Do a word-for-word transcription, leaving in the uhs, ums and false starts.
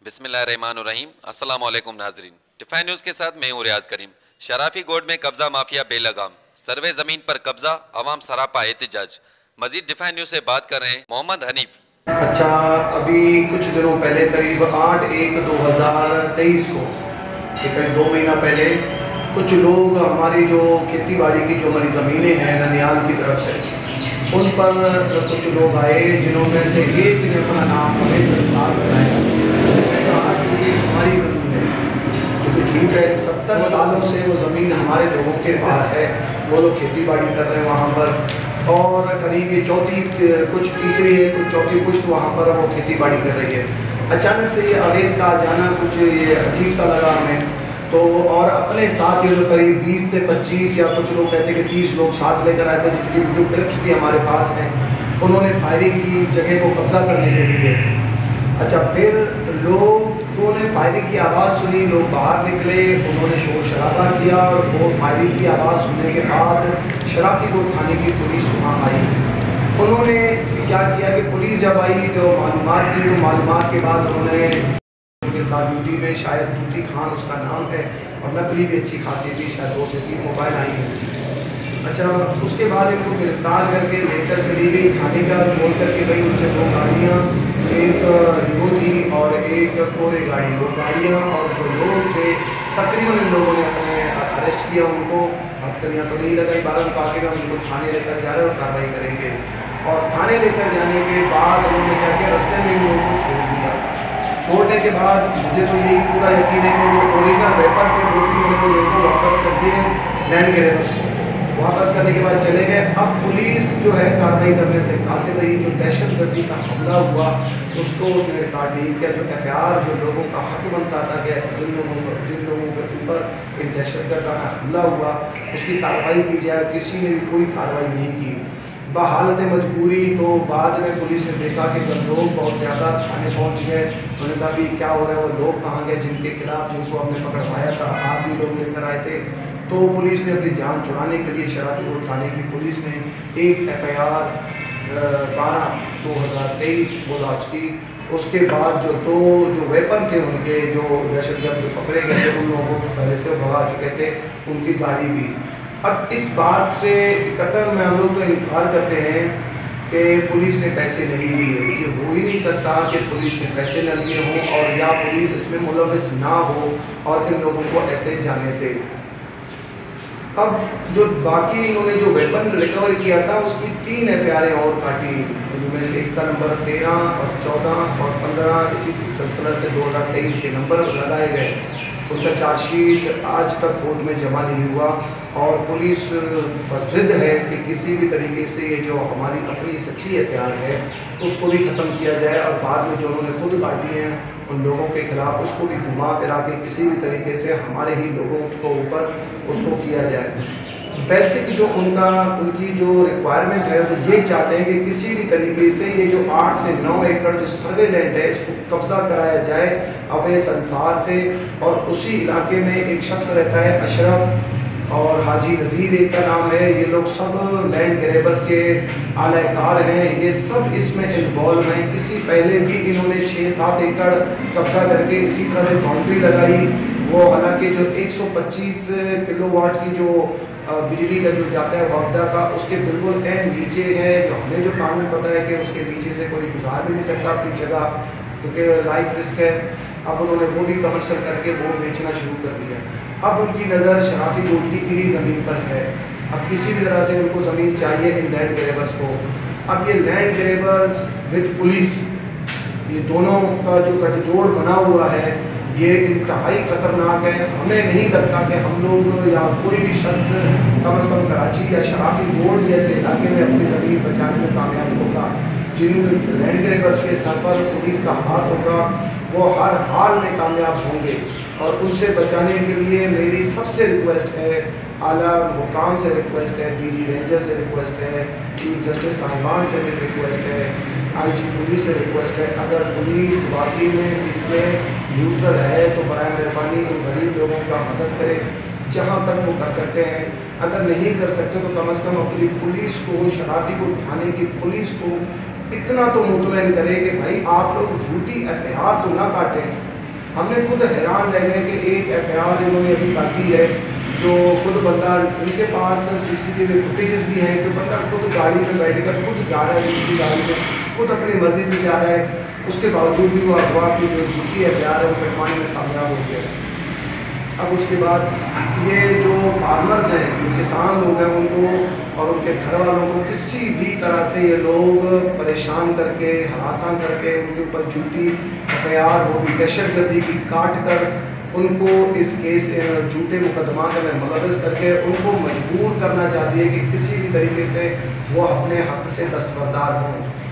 बिस्मिल्लाहिर्रहमानिर्रहीम। अस्सलामु अलैकुम नाजरीन, डिफाइन न्यूज़ के साथ मैं हूँ रियाज करीम। शराफी गोड में कब्जा माफिया बेलगाम, सर्वे जमीन पर कब्जा, अवाम सरापा एहतजाज। मजीद डिफाइन न्यूज़ से बात कर रहे हैं मोहम्मद हनीफ। अच्छा, अभी कुछ दिनों पहले करीब आठ एक दो हज़ार तेईस को करीब दो महीना पहले कुछ लोग हमारी जो खेती बाड़ी की जो हमारी ज़मीनें हैं ननियाल की तरफ से, उन पर कुछ लोग आए जिन्होंने से एक ने अपना नाम हमें संसार बनाया। हमारी ज़मीन है जो कि झूठ है, सत्तर सालों से वो ज़मीन हमारे लोगों के पास है। वो लोग खेती बाड़ी कर रहे हैं वहाँ पर, और करीब ये चौथी कुछ तीसरी है कुछ चौथी पुश्त वहाँ पर वो खेती बाड़ी कर रही है। अचानक से ये अवेज का आ जाना कुछ ये अजीब सा लगा हमें तो, और अपने साथ ये लोग करीब बीस से पच्चीस या कुछ लोग कहते हैं कि तीस लोग साथ लेकर आए थे, जिनकी वीडियो क्लिप्स भी हमारे पास हैं। उन्होंने फायरिंग की जगह को कब्जा करने के लिए। अच्छा, फिर लोगों ने फायरिंग की आवाज़ सुनी, लोग बाहर निकले, उन्होंने शोर शराबा किया, और वो फायरिंग की आवाज़ सुनने के बाद शराफी रोड थाने की पुलिस वहाँ आई। उन्होंने क्या किया कि पुलिस जब आई जो मालूमात की, तो मालूमात के बाद उन्होंने उनके साथ ड्यूटी में शायद तूती खान उसका नाम है, और नफरी भी अच्छी खासी थी, शायद दो से तीन मोबाइल आई हुई। अच्छा, उसके बाद इनको गिरफ्तार करके लेकर चली गई थाने का, बोल करके भाई उनसे दो गाड़ियाँ, एक रिवो थी और एक कोई गाड़ी, दो गाड़ियाँ, और जो लोग थे तकरीबन इन लोगों ने अपने अरेस्ट किया। उनको हथकड़ियाँ तो नहीं लगाई, बारह को आगे हम उनको थाने लेकर जा रहे हैं और कार्रवाई करेंगे। और थाने लेकर जाने के बाद उन्होंने क्या किया, रास्ते में इन लोगों को छोड़ दिया। छोड़ने के बाद मुझे तो यही पूरा यकीन है कि वो ओरिजिनल वेपन थे वो भी उन्होंने उनको वापस कर दिए लैंड ग्रेबर्स को। वापस करने के बाद चले गए। अब पुलिस जो है कार्रवाई करने से कासिर रही। जो दहशतगर्दी का हमला हुआ उसको उसने रिकॉर्ड नहीं किया। जो एफ आई आर जो लोगों का हक बनता था कि जिन लोगों को जिन लोगों के ऊपर एक दहशतगर्दाना हमला हुआ उसकी कार्रवाई की जाए, किसी ने भी कोई कार्रवाई नहीं की। बहालत मजबूरी तो बाद में पुलिस ने देखा कि जब लोग बहुत ज़्यादा थाने पहुंच गए, उन्होंने कहा भी क्या हो रहा है, वो लोग कहाँ गए जिनके खिलाफ जिनको हमने पकड़वाया था, आप भी लोग लेकर आए थे। तो पुलिस ने अपनी जान छुड़ाने के लिए शराफी रोड थाने की पुलिस ने एक एफ आई आर बारह दो हज़ार तेईस वो लॉन्च की। उसके बाद जो दो जो वेपन थे उनके, जो दहशतगर्द जो पकड़े गए थे, उन लोगों को पहले से भगा चुके थे, उनकी गाड़ी भी। अब इस बात से कतई में हम लोग तो इनकार करते हैं कि पुलिस ने पैसे नहीं लिए। ये हो ही नहीं सकता कि पुलिस ने पैसे न लिए हों और या पुलिस इसमें मुलविस ना हो और इन लोगों को ऐसे जाने दे। अब जो बाकी इन्होंने जो वेपन रिकवर किया था उसकी तीन एफ आई आरें और काटी, उनमें से एक का नंबर तेरह और चौदह और पंद्रह इसी सिलसिला से दो हज़ार तेईस के नंबर लगाए गए। उनका चार्जशीट आज तक कोर्ट में जमा नहीं हुआ और पुलिस पर जिद है कि किसी भी तरीके से ये जो हमारी अपनी सच्ची एफ आई आर है उसको भी ख़त्म किया जाए, और बाद में जो उन्होंने खुद काटी हैं उन लोगों के खिलाफ उसको भी घुमा फिरा के किसी भी तरीके से हमारे ही लोगों को ऊपर उसको किया जाए। पैसे की जो उनका उनकी जो रिक्वायरमेंट है वो ये चाहते हैं कि किसी भी तरीके से ये जो आठ से नौ एकड़ जो सर्वे लैंड है इसको कब्जा कराया जाए अवैध अंसार से। और उसी इलाके में एक शख्स रहता है अशरफ और हाजी नज़ीर एक का नाम है, ये लोग सब लैंड ग्रेबर्स के आलाकार हैं, ये सब इसमें इन्वॉल्व हैं। किसी पहले भी इन्होंने छः सात एकड़ कब्जा करके इसी तरह से बाउंड्री लगाई। वो हालांकि जो एक सौ पच्चीस किलोवाट की जो बिजली का जो जाता है वापदा का उसके बिल्कुल एंड नीचे है, जो हमें जो कानून पता है कि उसके नीचे से कोई गुजार भी नहीं सकता अपनी जगह क्योंकि लाइफ रिस्क है। अब उन्होंने वो भी कमर्शियल करके वो बेचना शुरू कर दिया। अब उनकी नज़र शराफी गोल्डी की ही ज़मीन पर है। अब किसी भी तरह से उनको ज़मीन चाहिए इन लैंड ग्रेबर्स को। अब ये लैंड ग्रेबर्स विद पुलिस ये दोनों का जो गठजोड़ बना हुआ है ये इंतहाई ख़तरनाक है। हमें नहीं लगता कि हम लोग या कोई भी शख्स कम अज़ कम कराची या शराफी रोड जैसे इलाके में अपनी ज़मीन बचाने में कामयाब होगा। जिन लैंड ग्रेबर्स के सर पर पुलिस का हाथ होगा वो हर हाल में कामयाब होंगे, और उनसे बचाने के लिए मेरी सबसे रिक्वेस्ट है, आला मुकाम से रिक्वेस्ट है, डी जी रेंजर से रिक्वेस्ट है, चीफ जस्टिस साहिबान से भी रिक्वेस्ट है, आई जी पुलिस से रिक्वेस्ट है, अगर पुलिस वाकई में इसमें न्यूट्रल है तो बराए मेहरबानी इन गरीब लोगों का मदद करे जहाँ तक वो कर सकते हैं। अगर नहीं कर सकते तो कम अज़ कम अपनी पुलिस को, शराफी को थाने की पुलिस को इतना तो मुतमईन करें कि भाई आप लोग झूठी एफ आई आर तो ना काटें। हमने खुद हैरान रह गए कि एक एफ आई आर इन्होंने अभी काटी है जो खुद बंदा, इनके पास C C T V footages भी हैं, जो बंदा खुद गाड़ी में बैठकर खुद जा रहा है, दूसरी गाड़ी में खुद अपनी मर्ज़ी से जा रहा है, उसके बावजूद भी वो अगवा की जो झूठी एफ आई आर है वो कटवाने में कामयाब हो गया। अब उसके बाद ये जो फार्मर्स हैं, जो किसान लोग हैं, उनको और उनके घर वालों को किसी भी तरह से ये लोग परेशान करके, हरासा करके, उनके ऊपर झूठी एफ आई आर, वो भी दहशत गर्दी की काट कर उनको इस केस झूठे मुकदमा में मुलविस करके उनको मजबूर करना चाहती है कि किसी भी तरीके से वो अपने हक़ से दस्तबरदार हों।